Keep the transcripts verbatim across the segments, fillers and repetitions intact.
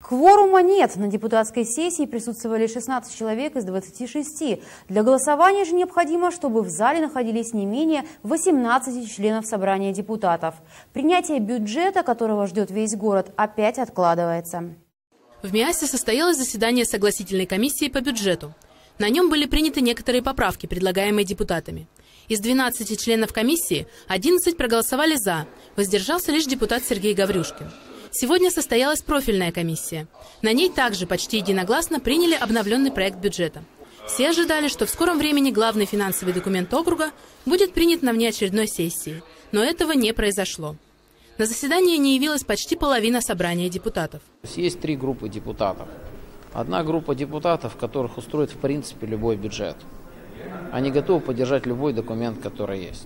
Кворума нет. На депутатской сессии присутствовали шестнадцать человек из двадцати шести. Для голосования же необходимо, чтобы в зале находились не менее восемнадцати членов собрания депутатов. Принятие бюджета, которого ждет весь город, опять откладывается. В МИАСе состоялось заседание согласительной комиссии по бюджету. На нем были приняты некоторые поправки, предлагаемые депутатами. Из двенадцати членов комиссии одиннадцать проголосовали «за», воздержался лишь депутат Сергей Гаврюшкин. Сегодня состоялась профильная комиссия. На ней также почти единогласно приняли обновленный проект бюджета. Все ожидали, что в скором времени главный финансовый документ округа будет принят на внеочередной сессии. Но этого не произошло. На заседание не явилась почти половина собрания депутатов. Есть три группы депутатов. Одна группа депутатов, которых устроит в принципе любой бюджет. Они готовы поддержать любой документ, который есть.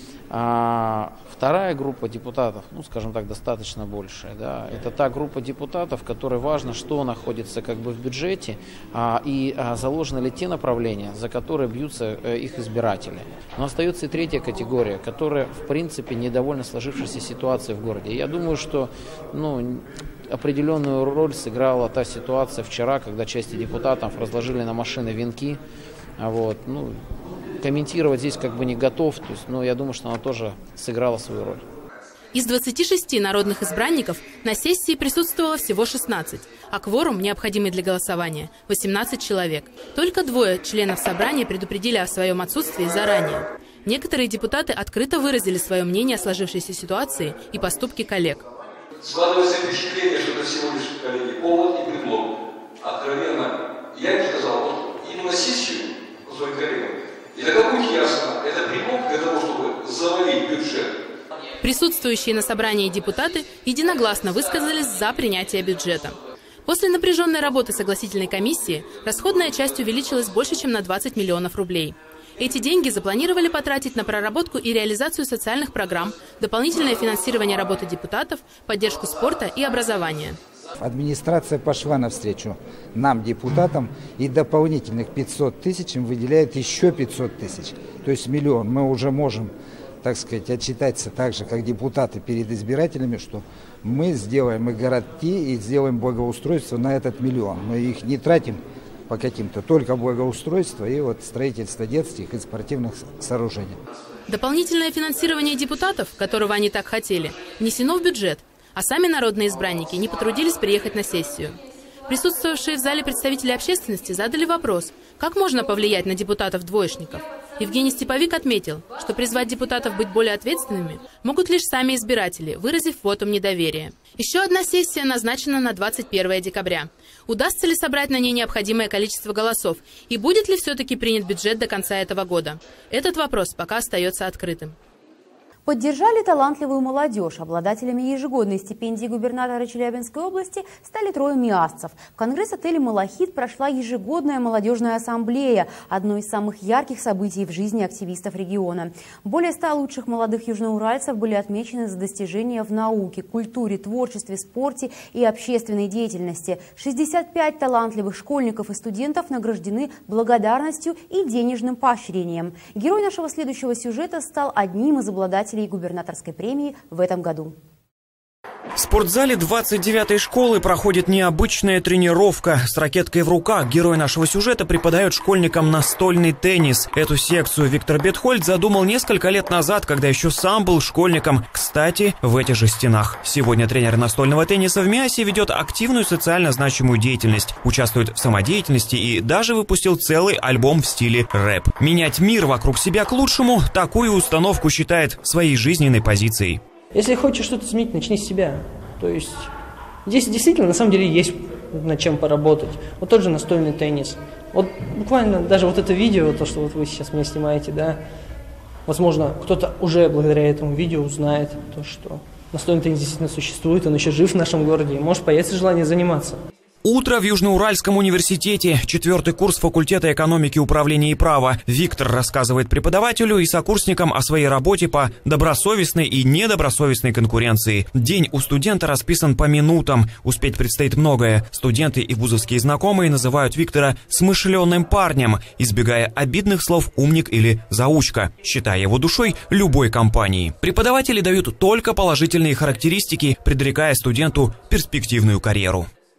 А вторая группа депутатов, ну, скажем так, достаточно большая, да, это та группа депутатов, которой важно, что находится как бы в бюджете а, и а, заложены ли те направления, за которые бьются а, их избиратели. Но остается и третья категория, которая, в принципе, недовольна сложившейся ситуацией в городе. Я думаю, что, ну, определенную роль сыграла та ситуация вчера, когда части депутатов разложили на машины венки. А вот, ну, комментировать здесь как бы не готов, то есть, но я думаю, что она тоже сыграла свою роль. Из двадцати шести народных избранников на сессии присутствовало всего шестнадцать, а кворум, необходимый для голосования, восемнадцать человек. Только двое членов собрания предупредили о своем отсутствии заранее. Некоторые депутаты открыто выразили свое мнение о сложившейся ситуации и поступке коллег. Складывается впечатление, что это всего лишь, коллеги, повод и предлог. Откровенно, я бы сказал, вот именно сессию своим коллегам, и тогда будет ясно, это предлог для того, чтобы завалить бюджет. Присутствующие на собрании депутаты единогласно высказались за принятие бюджета. После напряженной работы согласительной комиссии расходная часть увеличилась больше, чем на двадцать миллионов рублей. Эти деньги запланировали потратить на проработку и реализацию социальных программ, дополнительное финансирование работы депутатов, поддержку спорта и образования. Администрация пошла навстречу нам, депутатам, и дополнительных пятьсот тысяч им выделяет еще пятьсот тысяч. То есть миллион. Мы уже можем, так сказать, отчитаться так же, как депутаты перед избирателями, что мы сделаем и городки, и сделаем благоустройство на этот миллион. Мы их не тратим по каким-то, только благоустройство и вот строительство детских и спортивных сооружений. Дополнительное финансирование депутатов, которого они так хотели, внесено в бюджет. А сами народные избранники не потрудились приехать на сессию. Присутствовавшие в зале представители общественности задали вопрос, как можно повлиять на депутатов-двоечников. Евгений Степовик отметил, что призвать депутатов быть более ответственными могут лишь сами избиратели, выразив вотум недоверия. Еще одна сессия назначена на двадцать первое декабря. Удастся ли собрать на ней необходимое количество голосов? И будет ли все-таки принят бюджет до конца этого года? Этот вопрос пока остается открытым. Поддержали талантливую молодежь. Обладателями ежегодной стипендии губернатора Челябинской области стали трое миасцев. В конгресс-отеле «Малахит» прошла ежегодная молодежная ассамблея, одно из самых ярких событий в жизни активистов региона. Более ста лучших молодых южноуральцев были отмечены за достижения в науке, культуре, творчестве, спорте и общественной деятельности. шестьдесят пять талантливых школьников и студентов награждены благодарностью и денежным поощрением. Герой нашего следующего сюжета стал одним из обладателей губернаторской премии в этом году. В спортзале двадцать девятой школы проходит необычная тренировка. С ракеткой в руках герой нашего сюжета преподает школьникам настольный теннис. Эту секцию Виктор Бетхольд задумал несколько лет назад, когда еще сам был школьником. Кстати, в этих же стенах. Сегодня тренер настольного тенниса в МИАСе ведет активную социально значимую деятельность. Участвует в самодеятельности и даже выпустил целый альбом в стиле рэп. Менять мир вокруг себя к лучшему – такую установку считает своей жизненной позицией. Если хочешь что-то изменить, начни с себя. То есть здесь действительно на самом деле есть над чем поработать. Вот тот же настольный теннис. Вот буквально даже вот это видео, то, что вот вы сейчас меня снимаете, да, возможно, кто-то уже благодаря этому видео узнает то, что настольный теннис действительно существует, он еще жив в нашем городе, и может появиться желание заниматься. Утро в Южноуральском университете. Четвертый курс факультета экономики, управления и права. Виктор рассказывает преподавателю и сокурсникам о своей работе по добросовестной и недобросовестной конкуренции. День у студента расписан по минутам. Успеть предстоит многое. Студенты и вузовские знакомые называют Виктора смышленым парнем, избегая обидных слов «умник» или «заучка», считая его душой любой компании. Преподаватели дают только положительные характеристики, предрекая студенту перспективную карьеру.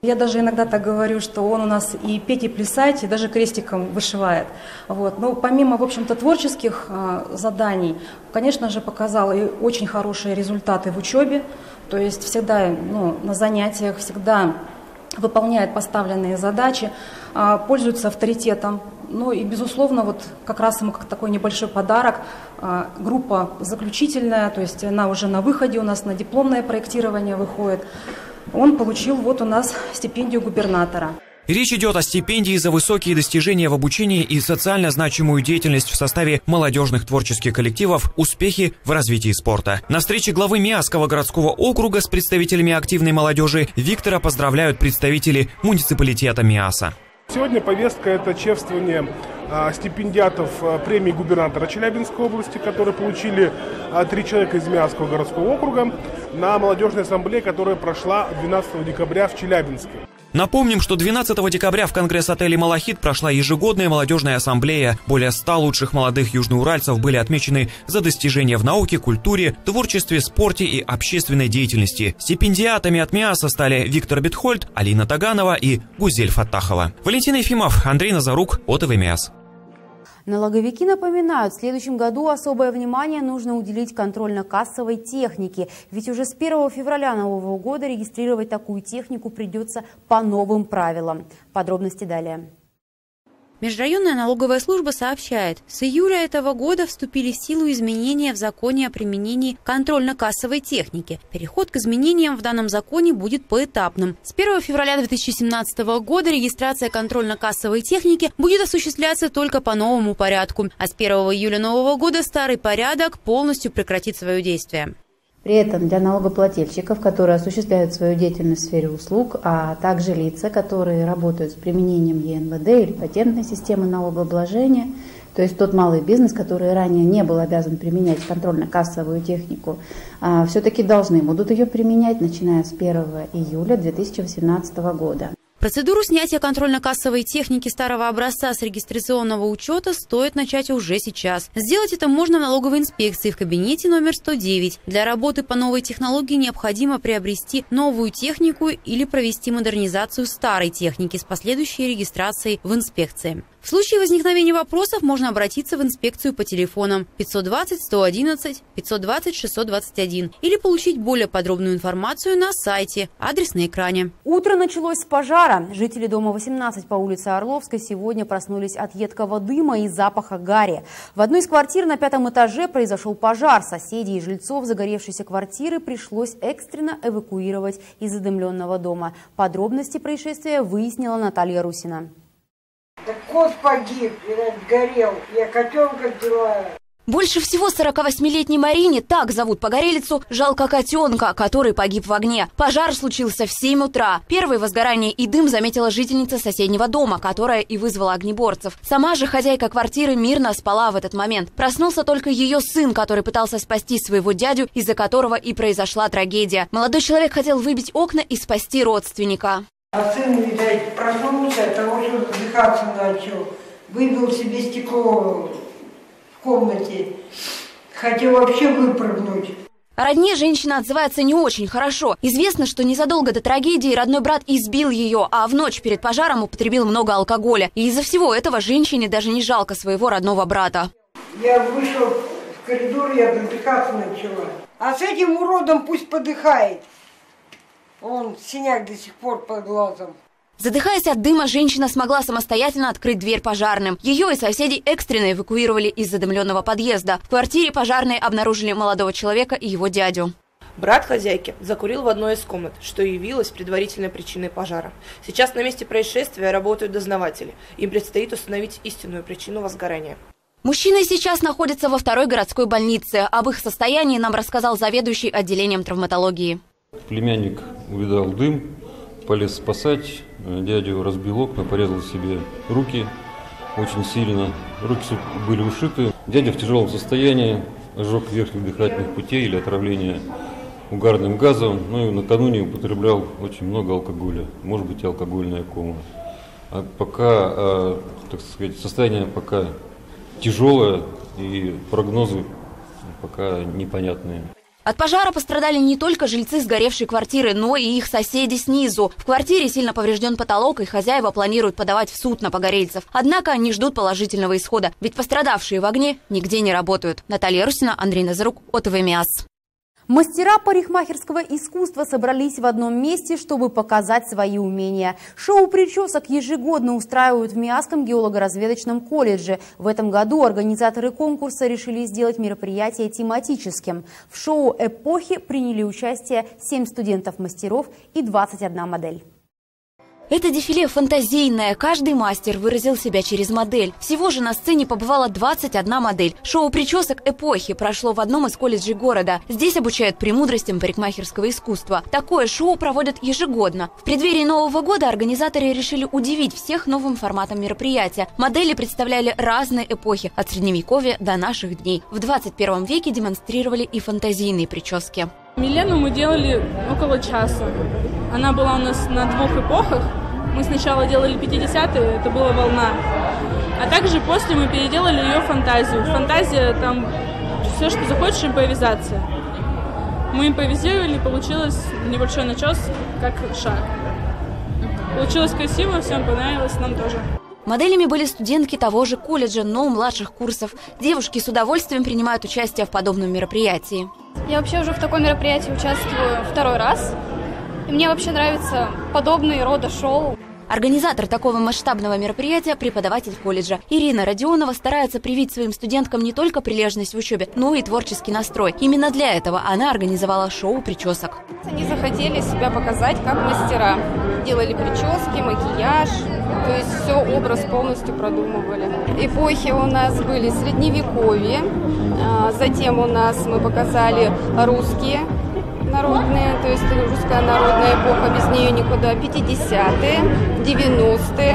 Я даже иногда так говорю, что он у нас и петь, и плясать, и даже крестиком вышивает. Вот. Но помимо, в общем-то, творческих э, заданий, конечно же, показал и очень хорошие результаты в учебе. То есть всегда ну, на занятиях, всегда выполняет поставленные задачи, э, пользуется авторитетом. Ну и, безусловно, вот как раз ему как такой небольшой подарок. Э, группа заключительная, то есть она уже на выходе у нас на дипломное проектирование выходит. Он получил вот у нас стипендию губернатора. Речь идет о стипендии за высокие достижения в обучении и социально значимую деятельность в составе молодежных творческих коллективов, успехи в развитии спорта. На встрече главы Миасского городского округа с представителями активной молодежи Виктора поздравляют представители муниципалитета Миаса. Сегодня повестка – это чествование а, стипендиатов а, премии губернатора Челябинской области, которые получили а, три человека из Миасского городского округа на молодежной ассамблее, которая прошла двенадцатого декабря в Челябинске. Напомним, что двенадцатого декабря в конгресс-отеле «Малахит» прошла ежегодная молодежная ассамблея. Более ста лучших молодых южноуральцев были отмечены за достижения в науке, культуре, творчестве, спорте и общественной деятельности. Стипендиатами от МИАСа стали Виктор Бетхольд, Алина Таганова и Гузель Фаттахова. Валентин Ефимов, Андрей Назарук, ОТВ МИАС. Налоговики напоминают, в следующем году особое внимание нужно уделить контрольно-кассовой технике. Ведь уже с первого февраля нового года регистрировать такую технику придется по новым правилам. Подробности далее. Межрайонная налоговая служба сообщает, с июля этого года вступили в силу изменения в законе о применении контрольно-кассовой техники. Переход к изменениям в данном законе будет поэтапным. С первого февраля две тысячи семнадцатого года регистрация контрольно-кассовой техники будет осуществляться только по новому порядку, а с первого июля нового года старый порядок полностью прекратит свое действие. При этом для налогоплательщиков, которые осуществляют свою деятельность в сфере услуг, а также лица, которые работают с применением Е Н В Д или патентной системы налогообложения, то есть тот малый бизнес, который ранее не был обязан применять контрольно-кассовую технику, все-таки должны будут ее применять, начиная с первого июля две тысячи восемнадцатого года. Процедуру снятия контрольно-кассовой техники старого образца с регистрационного учета стоит начать уже сейчас. Сделать это можно в налоговой инспекции в кабинете номер сто девять. Для работы по новой технологии необходимо приобрести новую технику или провести модернизацию старой техники с последующей регистрацией в инспекции. В случае возникновения вопросов можно обратиться в инспекцию по телефонам пятьсот двадцать сто одиннадцать, пятьсот двадцать шестьсот двадцать один или получить более подробную информацию на сайте, адрес на экране. Утро началось с пожара. Жители дома восемнадцать по улице Орловской сегодня проснулись от едкого дыма и запаха гари. В одной из квартир на пятом этаже произошел пожар. Соседей и жильцов загоревшейся квартиры пришлось экстренно эвакуировать из задымленного дома. Подробности происшествия выяснила Наталья Русина. Да кот погиб, горел, я котенка взяла. Больше всего сорокавосьмилетней Марине, так зовут погорелицу, жалко котенка, который погиб в огне. Пожар случился в семь утра. Первое возгорание и дым заметила жительница соседнего дома, которая и вызвала огнеборцев. Сама же хозяйка квартиры мирно спала в этот момент. Проснулся только ее сын, который пытался спасти своего дядю, из-за которого и произошла трагедия. Молодой человек хотел выбить окна и спасти родственника. А сын, видать, проснулся от того, что задыхаться начал. Выбил себе стекло в комнате. Хотел вообще выпрыгнуть. О родне женщина отзывается не очень хорошо. Известно, что незадолго до трагедии родной брат избил ее, а в ночь перед пожаром употребил много алкоголя. И из-за всего этого женщине даже не жалко своего родного брата. Я вышел в коридор, я задыхаться начала. А с этим уродом пусть подыхает. Он синяк до сих пор под глазом. Задыхаясь от дыма, женщина смогла самостоятельно открыть дверь пожарным. Ее и соседей экстренно эвакуировали из задымленного подъезда. В квартире пожарные обнаружили молодого человека и его дядю. Брат хозяйки закурил в одной из комнат, что и явилось предварительной причиной пожара. Сейчас на месте происшествия работают дознаватели. Им предстоит установить истинную причину возгорания. Мужчины сейчас находятся во второй городской больнице. Об их состоянии нам рассказал заведующий отделением травматологии. Племянник увидал дым, полез спасать, дядю разбил окна, порезал себе руки очень сильно, руки были ушиты. Дядя в тяжелом состоянии, ожог верхних дыхательных путей или отравление угарным газом, ну и накануне употреблял очень много алкоголя, может быть и алкогольная кома. А пока, так сказать, состояние пока тяжелое и прогнозы пока непонятные. От пожара пострадали не только жильцы сгоревшей квартиры, но и их соседи снизу. В квартире сильно поврежден потолок, и хозяева планируют подавать в суд на погорельцев. Однако они ждут положительного исхода, ведь пострадавшие в огне нигде не работают. Наталья Русина, Андрей Назарук, ОТВ МИАС. Мастера парикмахерского искусства собрались в одном месте, чтобы показать свои умения. Шоу причесок ежегодно устраивают в Миасском геолого-разведочном колледже. В этом году организаторы конкурса решили сделать мероприятие тематическим. В шоу «Эпохи» приняли участие семь студентов-мастеров и двадцать одна модель. Это дефиле фантазийное. Каждый мастер выразил себя через модель. Всего же на сцене побывала двадцать одна модель. Шоу причесок «Эпохи» прошло в одном из колледжей города. Здесь обучают премудростям парикмахерского искусства. Такое шоу проводят ежегодно. В преддверии Нового года организаторы решили удивить всех новым форматом мероприятия. Модели представляли разные эпохи, от Средневековья до наших дней. В двадцать первом веке демонстрировали и фантазийные прически. Милену мы делали около часа. Она была у нас на двух эпохах. Мы сначала делали пятидесятые, это была волна. А также после мы переделали ее фантазию. Фантазия, там все, что захочешь, импровизация. Мы импровизировали, получилось небольшой начес, как шаг. Получилось красиво, всем понравилось, нам тоже. Моделями были студентки того же колледжа, но младших курсов. Девушки с удовольствием принимают участие в подобном мероприятии. Я вообще уже в таком мероприятии участвую второй раз. И мне вообще нравятся подобные рода шоу. Организатор такого масштабного мероприятия – преподаватель колледжа. Ирина Родионова старается привить своим студенткам не только прилежность в учебе, но и творческий настрой. Именно для этого она организовала шоу причесок. Они захотели себя показать как мастера. Делали прически, макияж, то есть все, образ полностью продумывали. Эпохи у нас были средневековье, затем у нас мы показали русские народные, то есть русская народная эпоха, без нее никуда, пятидесятые, девяностые,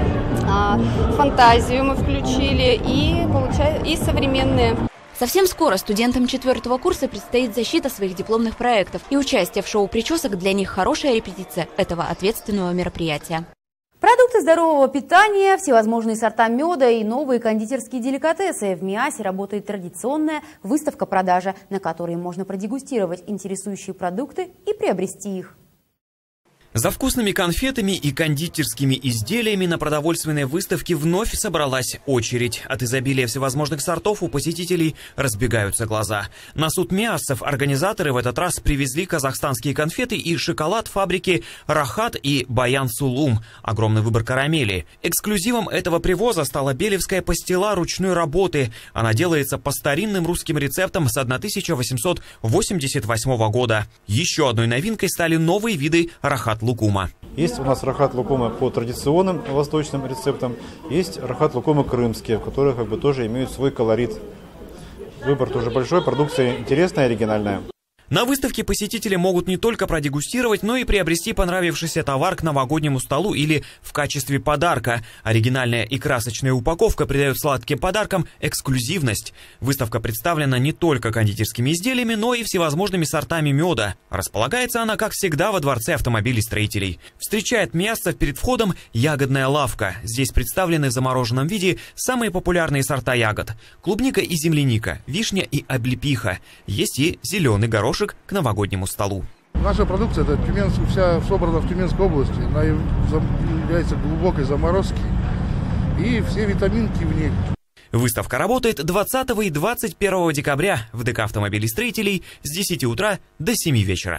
фантазию мы включили и, получается, и современные. Совсем скоро студентам четвертого курса предстоит защита своих дипломных проектов, и участие в шоу причесок для них хорошая репетиция этого ответственного мероприятия. Продукты здорового питания, всевозможные сорта меда и новые кондитерские деликатесы. В МИАСе работает традиционная выставка-продажа, на которой можно продегустировать интересующие продукты и приобрести их. За вкусными конфетами и кондитерскими изделиями на продовольственной выставке вновь собралась очередь. От изобилия всевозможных сортов у посетителей разбегаются глаза. На суд миассов организаторы в этот раз привезли казахстанские конфеты и шоколад фабрики «Рахат» и «Баян Сулум». Огромный выбор карамели. Эксклюзивом этого привоза стала белевская пастила ручной работы. Она делается по старинным русским рецептам с тысяча восемьсот восемьдесят восьмого года. Еще одной новинкой стали новые виды «Рахат лукума». Есть у нас рахат лукума по традиционным восточным рецептам, есть рахат лукума крымские, которые как бы тоже имеют свой колорит. Выбор тоже большой, продукция интересная, оригинальная. На выставке посетители могут не только продегустировать, но и приобрести понравившийся товар к новогоднему столу или в качестве подарка. Оригинальная и красочная упаковка придает сладким подаркам эксклюзивность. Выставка представлена не только кондитерскими изделиями, но и всевозможными сортами меда. Располагается она, как всегда, во дворце автомобилестроителей. Встречает миассов перед входом ягодная лавка. Здесь представлены в замороженном виде самые популярные сорта ягод: клубника и земляника, вишня и облепиха. Есть и зеленый горошек к новогоднему столу. Наша продукция это Тюменск, вся собрана в Тюменской области, она является глубокой заморозки и все витаминки в ней. Выставка работает двадцатого и двадцать первого декабря в ДК автомобилестроителей с десяти утра до семи вечера.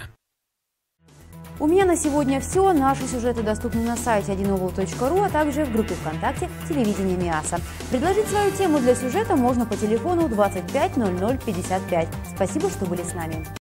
У меня на сегодня все. Наши сюжеты доступны на сайте один овл точка ру, а также в группе ВКонтакте «Телевидение МИАСа». Предложить свою тему для сюжета можно по телефону двадцать пять ноль ноль пятьдесят пять. Спасибо, что были с нами.